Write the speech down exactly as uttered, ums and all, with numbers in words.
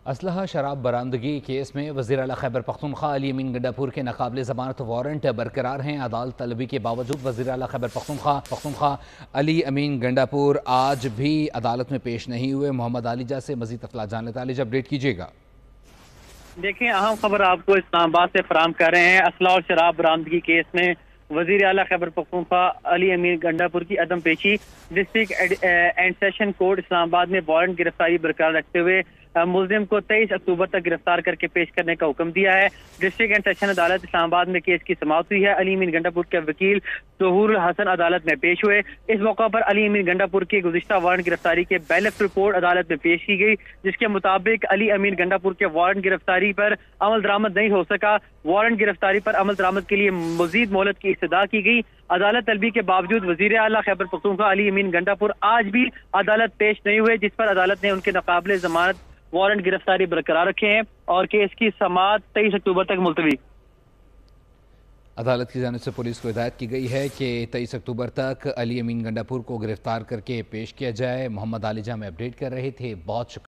اسلحہ شراب برآمدگی کیس میں وزیر اعلیٰ خیبر پختونخوا علی امین گنڈاپور کے ناقابل ضمانت وارنٹ برقرار ہیں۔ عدالت طلبی کے باوجود وزیر اعلیٰ خیبر پختونخوا پختونخوا علی امین گنڈاپور آج بھی عدالت میں پیش نہیں ہوئے۔ محمد عالیجہ سے مزید تفصیلات جان لیتے ہیں۔ عالیجہ اپڈیٹ کیجیے گا۔ دیکھیں، اہم خبر آپ کو اسلام آباد سے فراہم کر رہے ہیں۔ اسلحہ اور شراب برآمدگی کیس میں وزیر اعلیٰ خیبر پختونخوا علی امین گنڈاپور کی عدم پیشی۔ District and session court Islamabad میں وارنٹ گرفتاری برقرار رکھتے ہوئے ملزم کو تیئیس اکتوبر تک گرفتار کر کے پیش کرنے کا حکم دیا ہے۔ ڈسٹرکٹ اینڈ سیشن عدالت اسلام آباد میں کیس کی سماعت ہوئی ہے۔ علی امین گنڈاپور کے وکیل ظہور الحسن عدالت میں پیش ہوئے۔ اس موقع پر علی امین گنڈاپور کی گزشتہ وارنٹ گرفتاری کے بیلٹ رپورٹ عدالت میں پیش کی گئی، جس کے مطابق علی امین گنڈاپور کے وارنٹ گرفتاری پر عمل درآمد نہیں ہو سکا۔ وارنٹ گرفتاری پر عمل درآمد کے لیے مزید مہلت کی استدعا کی گئی۔ عدالت طلبی کے باوجود وزیر اعلیٰ خیبر پختونخوا علی امین گنڈاپور آج بھی عدالت پیش نہیں ہوئے، جس پر عدالت نے ان کے ناقابل ضمانت وارنٹ گرفتاری برقرار رکھے ہیں اور کیس کی سماعت تیئیس اکتوبر تک ملتوی۔ عدالت کی جانب سے پولیس کو ہدایت کی گئی ہے کہ تیئیس اکتوبر تک علی امین گنڈاپور کو گرفتار کر کے پیش کیا جائے۔ محمد عالیجہ میں اپڈیٹ کر رہے تھے، بہت شکریہ۔